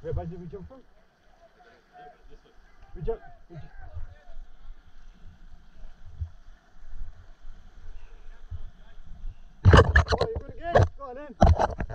Whereabouts did we jump from? We jump. Oh, you're good again. Go on then.